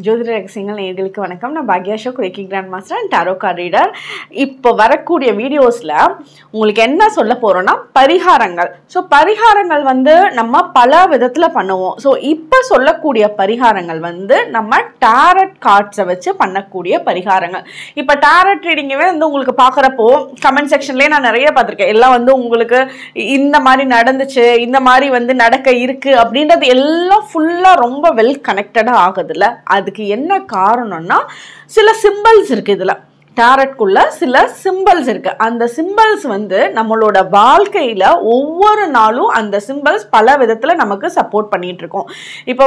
ஜோதிட ரகசியங்கள் நேயர்களுக்கு வணக்கம். நான் பாக்யா Ashok, reiki grand master and tarot card reader. இப்போ வரக்கூடிய வீடியோஸில் உங்களுக்கு என்ன சொல்ல போகிறோன்னா பரிகாரங்கள். ஸோ பரிகாரங்கள் நம்ம பல விதத்தில் பண்ணுவோம். ஸோ இப்போ சொல்லக்கூடிய பரிகாரங்கள் நம்ம டாரட் கார்ட்ஸை வச்சு பண்ணக்கூடிய பரிகாரங்கள். இப்போ டாரட் ரீடிங்கவே உங்களுக்கு பார்க்குறப்போ கமெண்ட் செக்ஷன்லேயே நான் நிறைய பார்த்துருக்கேன். எல்லாம் உங்களுக்கு இந்த மாதிரி நடந்துச்சு, இந்த மாதிரி நடக்க இருக்குது அப்படின்றது எல்லாம் ஃபுல்லாக ரொம்ப வெல் கனெக்டடாக ஆகுதுல்ல. அதுக்கு என்ன காரணம்னா சில சிம்பிள்ஸ் இருக்கு. இதுல டாரட்குள்ள சில சிம்பிள்ஸ் இருக்கு. அந்த சிம்பிள்ஸ் நம்மளோட வாழ்க்கையில ஒவ்வொரு நாளும் அந்த சிம்பிள்ஸ் பல விதத்துல நமக்கு சப்போர்ட் பண்ணிட்டு இருக்கோம். இப்ப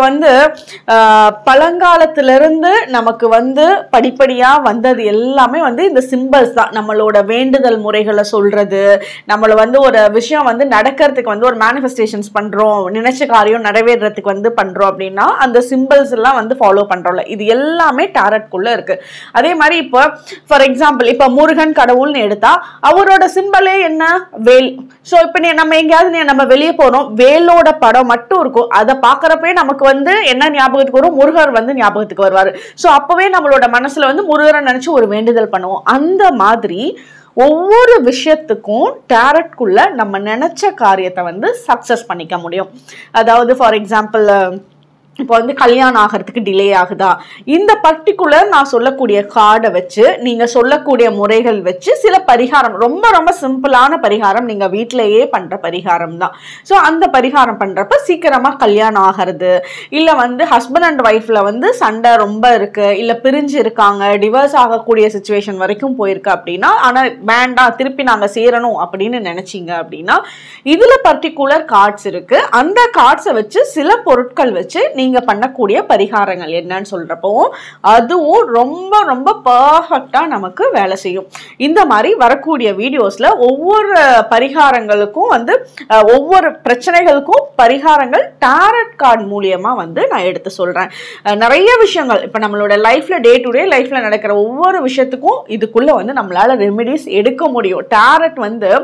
பழங்காலத்திலிருந்து நமக்கு படிப்படியா வந்தது எல்லாமே இந்த சிம்பிள்ஸ் தான். நம்மளோட வேண்டுதல் முறைகளை சொல்றது, நம்மள ஒரு விஷயம் நடக்கிறதுக்கு ஒரு மேனிஃபெஸ்டேஷன்ஸ் பண்றோம், நினைச்ச காரியம் நிறைவேறதுக்கு பண்றோம் அப்படின்னா அந்த சிம்பிள்ஸ் எல்லாம் ஃபாலோ பண்றோம்ல. இது எல்லாமே டாரட்குள்ள இருக்கு. அதே மாதிரி இப்போ ஃபார் எக்ஸாம்பிள் இப்ப முருகன் கடவுள்னு எடுத்தா அவரோட சிம்பலே என்ன? வேல். சோ இப்ப நம்ம எங்கேயாவது நம்ம வெளியே போறோம், வேலோட படம் மட்டும் இருக்கும். அதை பாக்குறப்பே நமக்கு என்ன ஞாபகத்துக்கு வரும்? முருகர் ஞாபகத்துக்கு வருவாரு. சோ அப்பவே நம்மளோட மனசுல முருகரை நினைச்சு ஒரு வேண்டுதல் பண்ணுவோம். அந்த மாதிரி ஒவ்வொரு விஷயத்துக்கும் டாரட்குள்ள நம்ம நினைச்ச காரியத்தை சக்சஸ் பண்ணிக்க முடியும். அதாவது ஃபார் எக்ஸாம்பிள் இப்போ கல்யாணம் ஆகிறதுக்கு டிலே ஆகுதா, இந்த பர்டிகுலர் நான் சொல்லக்கூடிய கார்டை வச்சு நீங்க சொல்லக்கூடிய முறைகள் வச்சு சில பரிகாரம், ரொம்ப ரொம்ப சிம்பிளான பரிகாரம், நீங்க வீட்டிலேயே பண்ற பரிகாரம் தான். ஸோ அந்த பரிகாரம் பண்றப்ப சீக்கிரமா கல்யாணம் ஆகிறது, இல்ல ஹஸ்பண்ட் அண்ட் ஒய்ஃப்ல சண்டை ரொம்ப இருக்கு, இல்ல பிரிஞ்சு இருக்காங்க, டிவோர்ஸ் ஆகக்கூடிய சிச்சுவேஷன் வரைக்கும் போயிருக்கு அப்படின்னா, ஆனா வேண்டாம் திருப்பி நாங்க சேரணும் அப்படின்னு நினைச்சீங்க அப்படின்னா இதுல பர்டிகுலர் கார்ட்ஸ் இருக்கு. அந்த கார்ட்ஸை வச்சு சில பொருட்கள் வச்சு நீங்க பண்ணக்கூடிய பரிகாரங்கள் என்னன்னு சொல்றப்போ அதுவும் ரொம்ப ரொம்ப பர்ஃபெக்டா நமக்கு வேலை செய்யும். இந்த மாதிரி வரக்கூடிய வீடியோஸ்ல ஒவ்வொரு பரிகாரங்களுக்கும் ஒவ்வொரு பிரச்சனைகளுக்கும் பரிகாரங்கள் டாரட் கார்டு மூலியமா நான் எடுத்து சொல்றேன். நிறைய விஷயங்கள் இப்ப நம்மளோட லைஃப்ல டே டு டே லைஃப்ல நடக்கிற ஒவ்வொரு விஷயத்துக்கும் இதுக்குள்ள நம்மளால ரெமெடிஸ் எடுக்க முடியும். டாரட்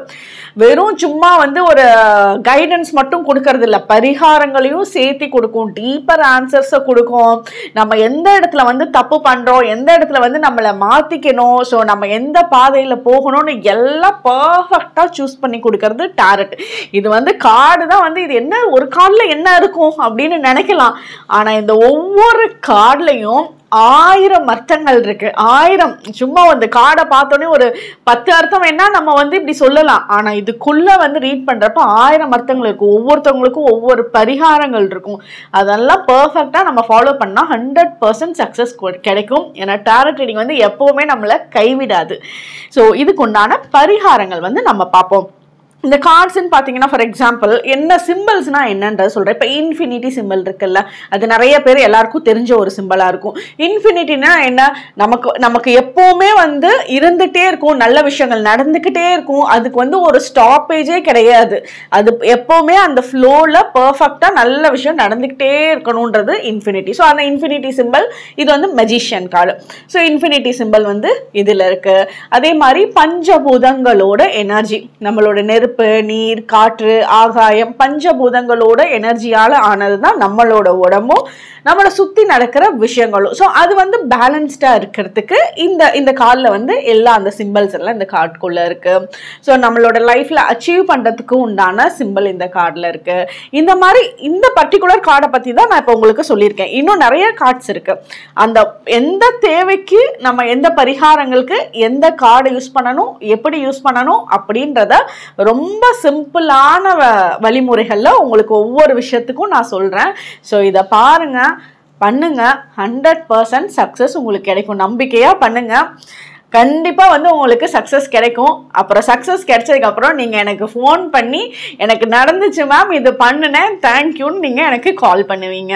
வெறும் சும்மா ஒரு கைடன்ஸ் மட்டும் கொடுக்கறது இல்ல, பரிகாரங்களையும் சேர்த்து கொடுக்கும், டீப்பர் ஆன்சர்ஸ் கொடுக்கும். நம்ம எந்த இடத்துல தப்பு பண்றோம், எந்த இடத்துல நம்மளை மாத்திக்கணும், ஸோ நம்ம எந்த பாதையில போகணும்னு எல்லாம் பர்ஃபெக்டா சூஸ் பண்ணி கொடுக்கறது டாரட். இது கார்டு தான் இது என்ன ஒரு கார்டுல என்ன இருக்கும் அப்படின்னு நினைக்கலாம். ஆனா இந்த ஒவ்வொரு கார்டுலையும் 1000 அர்த்தங்கள் இருக்கு. 1000 சும்மா கார்டை பார்த்தோன்னே ஒரு 10 அர்த்தம் என்ன நம்ம இப்படி சொல்லலாம். ஆனா இதுக்குள்ள ரீட் பண்றப்ப 1000 அர்த்தங்கள் இருக்கும். ஒவ்வொருத்தவங்களுக்கும் ஒவ்வொரு பரிகாரங்கள் இருக்கும். அதெல்லாம் பெர்ஃபெக்டா நம்ம ஃபாலோ பண்ணா 100% சக்சஸ் கிடைக்கும். ஏன்னா டாரட் ரீடிங் எப்பவுமே நம்மளை கைவிடாது. ஸோ இதுக்கு உண்டான பரிகாரங்கள் நம்ம பார்ப்போம். இந்த கார்ட்ஸ்ன்னு பார்த்தீங்கன்னா ஃபார் எக்ஸாம்பிள் என்ன சிம்பிள்ஸ்னா என்னன்றது சொல்கிறேன். இப்போ இன்ஃபினிட்டி சிம்பிள் இருக்குல்ல, அது நிறைய பேர் எல்லாருக்கும் தெரிஞ்ச ஒரு சிம்பிளாக இருக்கும். இன்ஃபினிட்டினா என்ன? நமக்கு எப்போவுமே இருந்துகிட்டே இருக்கும், நல்ல விஷயங்கள் நடந்துக்கிட்டே இருக்கும், அதுக்கு ஒரு ஸ்டாப்பேஜே கிடையாது. அது எப்போவுமே அந்த ஃப்ளோவில் பர்ஃபெக்டாக நல்ல விஷயம் நடந்துக்கிட்டே இருக்கணுன்றது இன்ஃபினிட்டி. ஸோ அந்த இன்ஃபினிட்டி சிம்பிள் இது magician card. So infinity symbol இதில் இருக்குது. அதே மாதிரி பஞ்சபூதங்களோட எனர்ஜி, நம்மளோட நெருப்பு, நீர், காற்று, ஆகாயம், பஞ்சபூதங்களோட எனர்ஜியால ஆனதுதான் நம்மளோட உடம்பும் நம்மளை சுத்தி நடக்கிற விஷயங்களும். ஸோ அது பேலன்ஸ்டா இருக்கிறதுக்கு இந்த கார்டில் எல்லா அந்த சிம்பிள்ஸ் எல்லாம் இந்த கார்டுக்குள்ள இருக்கு. ஸோ நம்மளோட லைஃப்ல அச்சீவ் பண்றதுக்கு உண்டான சிம்பிள் இந்த கார்டில் இருக்கு. இந்த மாதிரி இந்த பர்டிகுலர் கார்டை பத்தி தான் நான் இப்போ உங்களுக்கு சொல்லியிருக்கேன். இன்னும் நிறைய கார்ட்ஸ் இருக்கு. அந்த எந்த தேவைக்கு நம்ம எந்த பரிகாரங்களுக்கு எந்த கார்டை யூஸ் பண்ணணும், எப்படி யூஸ் பண்ணணும் அப்படின்றத ரொம்ப சிம்பிளான வழிமுறைகள்ல உங்களுக்கு ஒவ்வொரு விஷயத்துக்கும் நான் சொல்றேன். ஸோ இதை பாருங்க, பண்ணுங்க, 100% சக்சஸ் உங்களுக்கு கிடைக்கும். நம்பிக்கையா பண்ணுங்க, கண்டிப்பா உங்களுக்கு சக்சஸ் கிடைக்கும். அப்புறம் சக்சஸ் கிடைச்சதுக்கு அப்புறம் நீங்க எனக்கு ஃபோன் பண்ணி எனக்கு நடந்துச்சு மேம், இது பண்ணுனேன், தேங்க்யூன்னு நீங்க எனக்கு கால் பண்ணுவீங்க.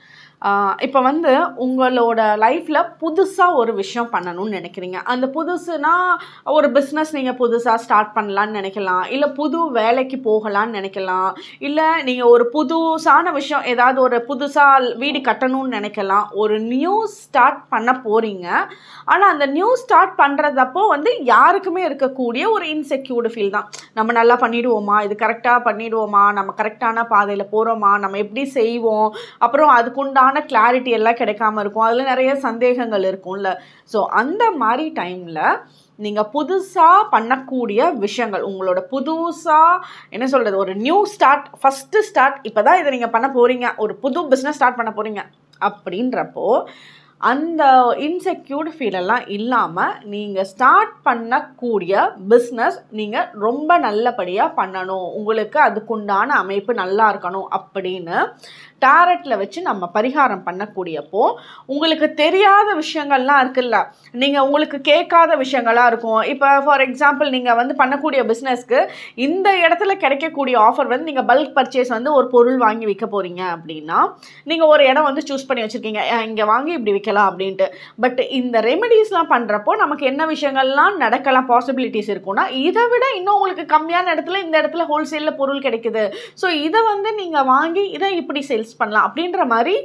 இப்போ உங்களோட லைஃப்பில் புதுசாக ஒரு விஷயம் பண்ணணும்னு நினைக்கிறீங்க. அந்த புதுசுனா ஒரு பிஸ்னஸ் நீங்கள் புதுசாக ஸ்டார்ட் பண்ணலான்னு நினைக்கலாம், இல்லை புது வேலைக்கு போகலான்னு நினைக்கலாம், இல்லை நீங்கள் ஒரு புதுசான விஷயம் ஏதாவது ஒரு புதுசாக வீடு கட்டணும்னு நினைக்கலாம். ஒரு நியூ ஸ்டார்ட் பண்ண போகிறீங்க. ஆனால் அந்த நியூ ஸ்டார்ட் பண்ணுறதப்போ யாருக்குமே இருக்கக்கூடிய ஒரு இன்செக்யூர்டு ஃபீல் தான். நம்ம நல்லா பண்ணிடுவோமா, இது கரெக்டாக பண்ணிடுவோமா, நம்ம கரெக்டான பாதையில் போகிறோமா, நம்ம எப்படி செய்வோம், அப்புறம் அதுக்குண்டான முழுமையான கிளாரிட்டி எல்லாம் கிடைக்காம இருக்கும், அதில் நிறைய சந்தேகங்கள் இருக்கும்ல. ஸோ அந்த மாதிரி டைமில் நீங்கள் புதுசாக பண்ணக்கூடிய விஷயங்கள், உங்களோட புதுசாக என்ன சொல்கிறது, ஒரு நியூ ஸ்டார்ட், ஃபஸ்ட்டு ஸ்டார்ட், இப்போ தான் இதை நீங்கள் பண்ண போகிறீங்க, ஒரு புது பிஸ்னஸ் ஸ்டார்ட் பண்ண போகிறீங்க அப்படின்றப்போ அந்த இன்செக்யூர்டு ஃபீலெல்லாம் இல்லாமல் நீங்கள் ஸ்டார்ட் பண்ணக்கூடிய பிஸ்னஸ் நீங்கள் ரொம்ப நல்லபடியாக பண்ணணும், உங்களுக்கு அதுக்குண்டான அமைப்பு நல்லா இருக்கணும் அப்படின்னு டேரட்டில் வச்சு நம்ம பரிகாரம் பண்ணக்கூடியப்போ உங்களுக்கு தெரியாத விஷயங்கள்லாம் இருக்குல்ல, நீங்கள் உங்களுக்கு கேட்காத விஷயங்களாக இருக்கும். இப்போ ஃபார் எக்ஸாம்பிள் நீங்கள் வந்து பண்ணக்கூடிய பிஸ்னஸ்க்கு இந்த இடத்துல கிடைக்கக்கூடிய ஆஃபர் வந்து நீங்கள் பல்க் பர்ச்சேஸ் வந்து ஒரு பொருள் வாங்கி விற்க போகிறீங்க அப்படின்னா நீங்கள் ஒரு இடம் வந்து சூஸ் பண்ணி வச்சுருக்கீங்க, இங்கே வாங்கி இப்படி விற்கலாம் அப்படின்ட்டு. பட் இந்த ரெமெடிஸ்லாம் பண்ணுறப்போ நமக்கு என்ன விஷயங்கள்லாம் நடக்கலாம், பாசிபிலிட்டிஸ் இருக்குன்னா, இதை விட இன்னும் உங்களுக்கு கம்மியான இடத்துல இந்த இடத்துல ஹோல்சேலில் பொருள் கிடைக்குது, ஸோ இதை வந்து நீங்கள் வாங்கி இதை இப்படி சேல்ஸ் பண்ணலாம் அப்படின்ற மாதிரி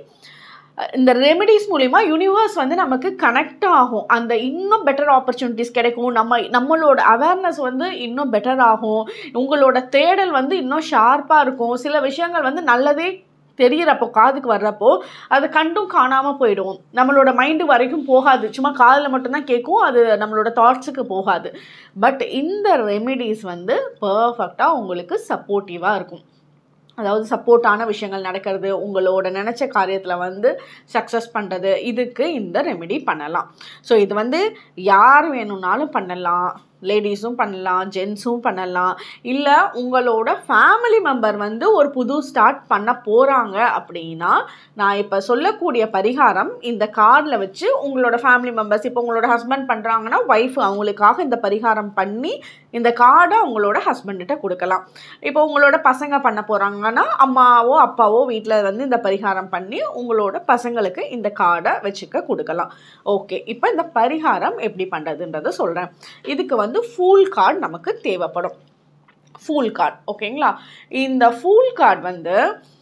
இந்த ரெமெடிஸ் மூலிமா யூனிவர்ஸ் வந்து நமக்கு கனெக்ட் ஆகும். அந்த இன்னும் பெட்டர் ஆப்பர்ச்சுனிட்டிஸ் கிடைக்கும், நம்மளோட அவேர்னஸ் வந்து இன்னும் பெட்டர் ஆகும், உங்களோட தேடல் வந்து இன்னும் ஷார்ப்பாக இருக்கும். சில விஷயங்கள் வந்து நல்லதே தெரிகிறப்போ, காதுக்கு வர்றப்போ அது கண்டும் காணாமல் போயிடும், நம்மளோட மைண்டு வரைக்கும் போகாது, சும்மா காதில் மட்டும்தான் கேட்கும், அது நம்மளோட தாட்ஸுக்கு போகாது. பட் இந்த ரெமெடிஸ் வந்து பர்ஃபெக்டாக உங்களுக்கு சப்போர்ட்டிவாக இருக்கும். அதாவது சப்போர்ட்டான விஷயங்கள் நடக்கிறது, உங்களோட நினச்ச காரியத்தில் வந்து சக்ஸஸ் பண்ணுறது, இதுக்கு இந்த ரெமெடி பண்ணலாம். ஸோ இது வந்து யார் வேணும்னாலும் பண்ணலாம், லேடிஸும் பண்ணலாம், ஜென்ஸும் பண்ணலாம். இல்லை உங்களோட ஃபேமிலி மெம்பர் வந்து ஒரு புது ஸ்டார்ட் பண்ண போகிறாங்க அப்படின்னா நான் இப்போ சொல்லக்கூடிய பரிகாரம் இந்த கார்டில் வச்சு உங்களோட ஃபேமிலி மெம்பர்ஸ், இப்போ உங்களோட ஹஸ்பண்ட் பண்ணுறாங்கன்னா ஒய்ஃப் அவங்களுக்காக இந்த பரிகாரம் பண்ணி இந்த கார்டை உங்களோட ஹஸ்பண்ட்கிட்ட கொடுக்கலாம். இப்போ உங்களோட பசங்க பண்ண போகிறாங்கன்னா அம்மாவோ அப்பாவோ வீட்டில் வந்து இந்த பரிகாரம் பண்ணி உங்களோட பசங்களுக்கு இந்த கார்டை வச்சுக்க கொடுக்கலாம். ஓகே, இப்போ இந்த பரிகாரம் எப்படி பண்ணுறதுன்றதை சொல்கிறேன். இதுக்கு வந்து ஃபூல் கார்டு நமக்கு தேவைப்படும். ஃபூல் கார்டு ஓகேங்களா. இந்த ஃபூல் கார்டு வந்து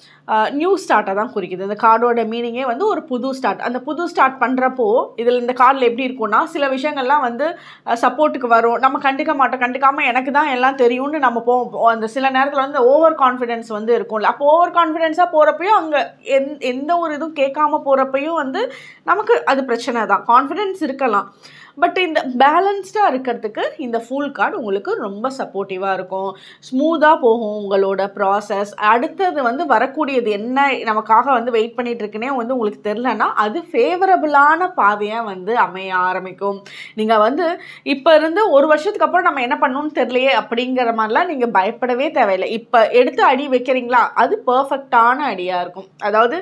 நியூ ஸ்டார்ட்டை தான் குறிக்குது. இந்த கார்டோட மீனிங்கே வந்து ஒரு புது ஸ்டார்ட். அந்த புது ஸ்டார்ட் பண்ணுறப்போ இதில் இந்த கார்டில் எப்படி இருக்கும்னா, சில விஷயங்கள்லாம் வந்து சப்போர்ட்டுக்கு வரும், நம்ம கண்டுக்க மாட்டோம், கண்டுக்காமல் எனக்கு தான் எல்லாம் தெரியும்னு நம்ம போவோம். அந்த சில நேரத்தில் வந்து ஓவர் கான்ஃபிடென்ஸ் வந்து இருக்கும்ல, அப்போ ஓவர் கான்ஃபிடென்ஸாக போகிறப்பையும் அங்கே எந்த ஒரு இதுவும் கேட்காம போகிறப்பையும் வந்து நமக்கு அது பிரச்சனை தான். கான்ஃபிடென்ஸ் இருக்கலாம், பட் இந்த பேலன்ஸ்டாக இருக்கிறதுக்கு இந்த ஃபுல் கார்டு உங்களுக்கு ரொம்ப சப்போர்ட்டிவாக இருக்கும், ஸ்மூத்தாக போகும் உங்களோட ப்ராசஸ். அடுத்தது வந்து வரக்கூடியது என்ன நமக்காக வந்து வெயிட் பண்ணிட்டு இருக்குன்னே வந்து உங்களுக்கு தெரிலனா அது ஃபேவரபுளான பாதையாக வந்து அமைய ஆரம்பிக்கும். நீங்கள் வந்து இப்போ இருந்து ஒரு வருஷத்துக்கு அப்புறம் நம்ம என்ன பண்ணணும்னு தெரியலையே அப்படிங்கிற மாதிரிலாம் நீங்கள் பயப்படவே தேவையில்லை. இப்போ எடுத்து அடி வைக்கிறீங்களா, அது பர்ஃபெக்டான அடியாக இருக்கும். அதாவது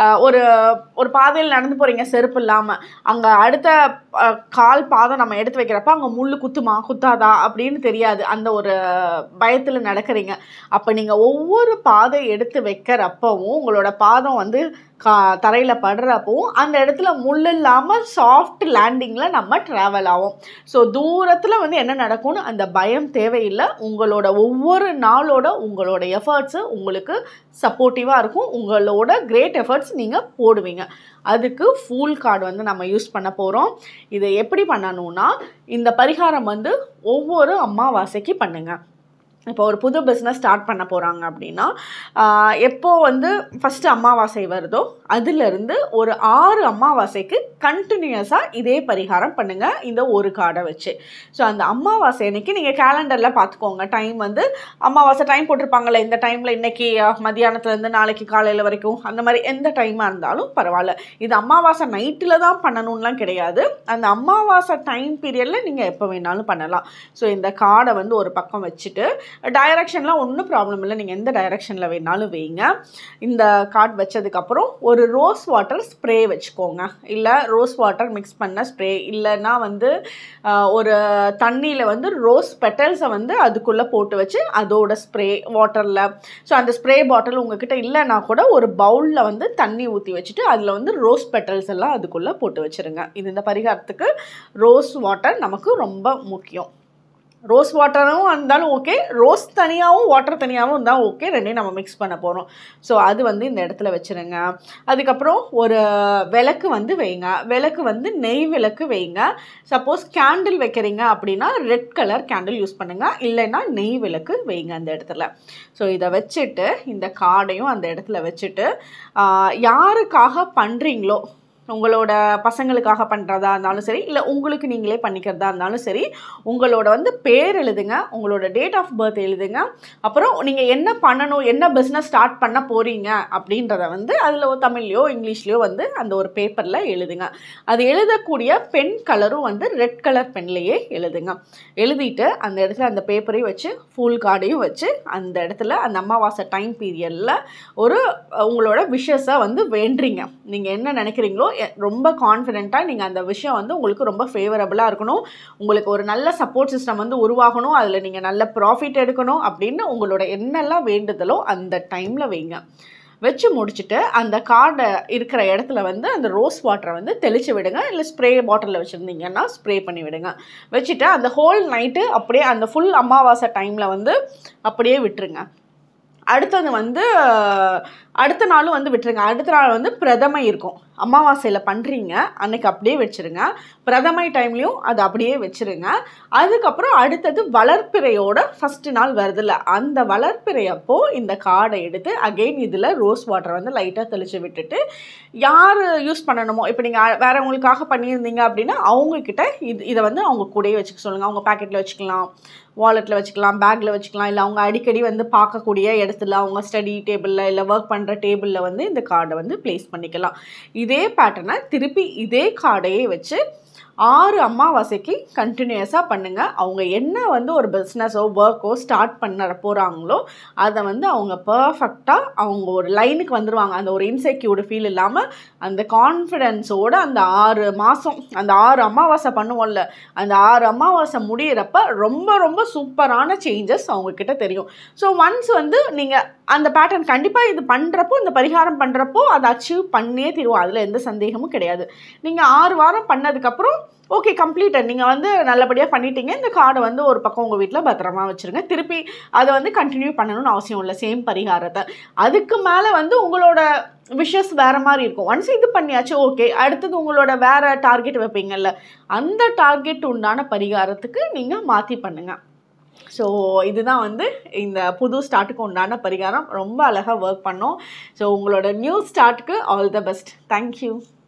ஒரு பாதையில் நடந்து போகிறீங்க செருப்பு இல்லாமல், அங்கே அடுத்த கால் பாதம் நம்ம எடுத்து வைக்கிறப்ப அங்கே முள் குத்துமா குத்தாதா அப்படின்னு தெரியாது, அந்த ஒரு பயத்தில் நடக்கிறீங்க. அப்போ நீங்கள் ஒவ்வொரு பாதை எடுத்து வைக்கிறப்பவும் உங்களோட பாதம் வந்து தரையில் படுறப்பவும் அந்த இடத்துல முள் இல்லாமல் சாஃப்ட் லேண்டிங்கில் நம்ம ட்ராவல் ஆகும். ஸோ தூரத்தில் வந்து என்ன நடக்கும்னு அந்த பயம் தேவையில்லை. உங்களோட ஒவ்வொரு நாளோட உங்களோட எஃபர்ட்ஸு உங்களுக்கு சப்போர்ட்டிவாக இருக்கும், உங்களோட கிரேட் எஃபர்ட்ஸ் நீங்கள் போடுவீங்க. அதுக்கு ஃபுல் கார்டு வந்து நம்ம யூஸ் பண்ண போகிறோம். இதை எப்படி பண்ணணும்னா, இந்த பரிகாரம் வந்து ஒவ்வொரு அமாவாசைக்கு பண்ணுங்கள். இப்போ ஒரு புது பிஸ்னஸ் ஸ்டார்ட் பண்ண போகிறாங்க அப்படின்னா எப்போ வந்து ஃபஸ்ட்டு அமாவாசை வருதோ அதிலிருந்து ஒரு 6 அமாவாசைக்கு கண்டினியூஸாக இதே பரிகாரம் பண்ணுங்கள் இந்த ஒரு கார்டை வச்சு. ஸோ அந்த அமாவாசை அன்னைக்கு நீங்கள் கேலண்டரில் பார்த்துக்கோங்க, டைம் வந்து அமாவாசை டைம் போட்டிருப்பாங்கள்ல, இந்த டைமில் இன்றைக்கி மத்தியானத்துலேருந்து நாளைக்கு காலையில் வரைக்கும், அந்த மாதிரி எந்த டைமாக இருந்தாலும் பரவாயில்ல. இது அமாவாசை நைட்டில் தான் பண்ணணும்லாம் கிடையாது, அந்த அமாவாசை டைம் பீரியடில் நீங்கள் எப்போ வேணாலும் பண்ணலாம். ஸோ இந்த கார்டை வந்து ஒரு பக்கம் வச்சுட்டு டைரக்ஷன்லாம் ஒன்றும் ப்ராப்ளம் இல்லை, நீங்கள் எந்த டைரக்ஷனில் வேணாலும் வைங்க. இந்த கார்டு வச்சதுக்கப்புறம் ஒரு ரோஸ் வாட்டர் ஸ்ப்ரே வச்சுக்கோங்க, இல்லை ரோஸ் வாட்டர் மிக்ஸ் பண்ண ஸ்ப்ரே, இல்லைன்னா வந்து ஒரு தண்ணியில் வந்து ரோஸ் பெட்டல்ஸை வந்து அதுக்குள்ளே போட்டு வச்சு அதோட ஸ்ப்ரே வாட்டரில். ஸோ அந்த ஸ்ப்ரே பாட்டில் உங்ககிட்ட இல்லைன்னா கூட ஒரு பவுலில் வந்து தண்ணி ஊற்றி வச்சுட்டு அதில் வந்து ரோஸ் பெட்டல்ஸ் எல்லாம் அதுக்குள்ளே போட்டு வச்சுருங்க. இது இந்த பரிகாரத்துக்கு ரோஸ் வாட்டர் நமக்கு ரொம்ப முக்கியம். ரோஸ் வாட்டரும் இருந்தாலும் ஓகே, ரோஸ் தனியாகவும் வாட்டர் தனியாகவும் இருந்தால் ஓகே, ரெண்டையும் நம்ம மிக்ஸ் பண்ண போகிறோம். ஸோ அது வந்து இந்த இடத்துல வச்சுருங்க. அதுக்கப்புறம் ஒரு விளக்கு வந்து வைங்க. விளக்கு வந்து நெய் விளக்கு வைங்க. சப்போஸ் கேண்டில் வைக்கிறீங்க அப்படின்னா ரெட் கலர் கேண்டில் யூஸ் பண்ணுங்கள், இல்லைன்னா நெய் விளக்கு வைங்க அந்த இடத்துல. ஸோ இதை வச்சுட்டு இந்த கார்டையும் அந்த இடத்துல வச்சுட்டு யாருக்காக பண்ணுறீங்களோ, உங்களோட பசங்களுக்காக பண்ணுறதா இருந்தாலும் சரி, இல்லை உங்களுக்கு நீங்களே பண்ணிக்கிறதா இருந்தாலும் சரி, உங்களோட வந்து பேர் எழுதுங்க, உங்களோட டேட் ஆஃப் பர்த் எழுதுங்க. அப்புறம் நீங்கள் என்ன பண்ணணும், என்ன பிஸ்னஸ் ஸ்டார்ட் பண்ண போகிறீங்க அப்படின்றத வந்து அதில் தமிழ்லையோ இங்கிலீஷ்லையோ வந்து அந்த ஒரு பேப்பரில் எழுதுங்க. அது எழுதக்கூடிய பென் கலரும் வந்து ரெட் கலர் பென்லேயே எழுதுங்க. எழுதிட்டு அந்த இடத்துல அந்த பேப்பரையும் வச்சு ஃபுல் கார்டையும் வச்சு அந்த இடத்துல அந்த அமாவாசை டைம் பீரியடில் ஒரு உங்களோட விஷஸை வந்து வேண்டுறீங்க. நீங்கள் என்ன நினைக்கிறீங்களோ ரொம்ப கான்ஃபிடென்ட்டாக நீங்கள் அந்த விஷயம் வந்து உங்களுக்கு ரொம்ப ஃபேவரபுளாக இருக்கணும், உங்களுக்கு ஒரு நல்ல சப்போர்ட் சிஸ்டம் வந்து உருவாகணும், அதில் நீங்கள் நல்ல ப்ராஃபிட் எடுக்கணும் அப்படின்னு உங்களோட என்னெல்லாம் வேண்டுதலோ அந்த டைமில் வைங்க. வச்சு முடிச்சுட்டு அந்த கார்டை இருக்கிற இடத்துல வந்து அந்த ரோஸ் வாட்டரை வந்து தெளித்து விடுங்க, இல்லை ஸ்ப்ரே பாட்டிலில் வச்சுருந்தீங்கன்னா ஸ்ப்ரே பண்ணி விடுங்க. வச்சுட்டு அந்த ஹோல் நைட்டு அப்படியே அந்த ஃபுல் அமாவாசை டைமில் வந்து அப்படியே விட்டுருங்க. அடுத்தது வந்து அடுத்த நாளும் வந்து விட்டுருங்க. அடுத்த நாள் வந்து பிரதமை இருக்கும், அமாவாசையில் பண்ணுறீங்க அன்னைக்கு அப்படியே வச்சுருங்க. பிரதமை டைம்லேயும் அது அப்படியே வச்சுருங்க. அதுக்கப்புறம் அடுத்தது வளர்ப்பிறையோட ஃபஸ்ட்டு நாள் வருதில்ல, அந்த வளர்ப்பிறையப்போ இந்த கார்டை எடுத்து அகெயின் இதில் ரோஸ் வாட்டரை வந்து லைட்டாக தெளித்து விட்டுட்டு யார் யூஸ் பண்ணணுமோ, இப்போ நீங்கள் வேறவங்களுக்காக பண்ணியிருந்தீங்க அப்படின்னா அவங்கக்கிட்ட இதை வந்து அவங்க கூடயே வச்சுக்க சொல்லுங்கள். அவங்க பேக்கெட்டில் வச்சுக்கலாம், வாலெட்டில் வச்சுக்கலாம், பேக்கில் வச்சுக்கலாம், இல்லை அவங்க அடிக்கடி வந்து பார்க்கக்கூடிய இடத்துல அவங்க ஸ்டடி டேபிளில் இல்லை ஒர்க் பண்ணுற டேபிளில் வந்து இந்த கார்டை வந்து ப்ளேஸ் பண்ணிக்கலாம். இதே பேட்டர்னை திருப்பி இதே கார்டையே வச்சு 6 அமாவாசைக்கு கண்டினியூஸாக பண்ணுங்கள். அவங்க என்ன வந்து ஒரு பிஸ்னஸோ ஒர்க்கோ ஸ்டார்ட் பண்ண போகிறாங்களோ அதை வந்து அவங்க பர்ஃபெக்டாக அவங்க ஒரு லைனுக்கு வந்துடுவாங்க. அந்த ஒரு இன்செக்யூர்டு ஃபீல் இல்லாமல் அந்த கான்ஃபிடென்ஸோடு அந்த 6 மாதம் அந்த 6 அமாவாசை பண்ணுவோம்ல, அந்த 6 அமாவாசை முடிகிறப்ப ரொம்ப ரொம்ப சூப்பரான சேஞ்சஸ் அவங்கக்கிட்ட தெரியும். ஸோ ஒன்ஸ் வந்து நீங்கள் அந்த பேட்டர்ன் கண்டிப்பாக இது பண்ணுறப்போ, இந்த பரிகாரம் பண்ணுறப்போ அதை அச்சீவ் பண்ணியே தருவோம், அதில் எந்த சந்தேகமும் கிடையாது. நீங்கள் 6 வாரம் பண்ணதுக்கப்புறம் ஓகே கம்ப்ளீட்டட், நீங்கள் வந்து நல்லபடியாக பண்ணிட்டீங்க. இந்த கார்டை வந்து ஒரு பக்கம் உங்கள் வீட்டில் பத்திரமா வச்சுருங்க. திருப்பி அதை வந்து கண்டினியூ பண்ணணும்னு அவசியம் இல்லை சேம் பரிகாரத்தை. அதுக்கு மேலே வந்து உங்களோட விஷஸ் வேறு மாதிரி இருக்கும். ஒன்ஸ் இது பண்ணியாச்சு ஓகே, அடுத்தது உங்களோட வேறு டார்கெட் வைப்பீங்கள்ல, அந்த டார்கெட் உண்டான பரிகாரத்துக்கு நீங்கள் மாற்றி பண்ணுங்கள். ஸோ இதுதான் வந்து இந்த புது ஸ்டார்ட்டுக்கு உண்டான பரிகாரம். ரொம்ப அழகாக ஒர்க் பண்ணோம். ஸோ உங்களோட நியூ ஸ்டார்ட்டுக்கு ஆல் த பெஸ்ட். தேங்க்யூ.